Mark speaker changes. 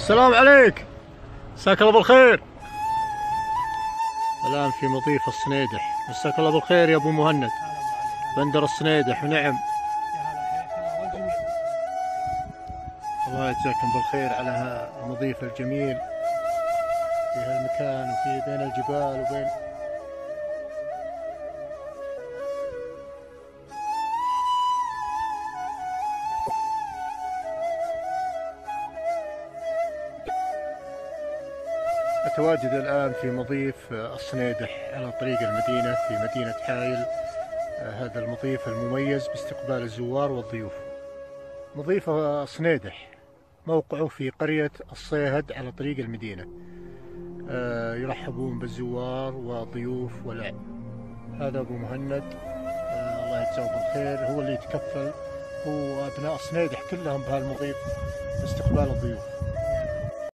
Speaker 1: السلام عليك، مساك الله بالخير. الآن في مضيف الصنيدح. مساك الله بالخير يا أبو مهند، بندر الصنيدح. ونعم، الله يجزاكم بالخير على المضيف الجميل في هالمكان وفي بين الجبال وبين أتواجد الآن في مضيف الصنيدح على طريق المدينة في مدينة حايل. هذا المضيف المميز باستقبال الزوار والضيوف. مضيف الصنيدح موقعه في قرية الصيهد على طريق المدينة. يرحبون بالزوار والضيوف والأعياد. هذا أبو مهند، الله يجزاه بالخير، هو اللي يتكفل، هو أبناء الصنيدح كلهم بهالمضيف باستقبال الضيوف.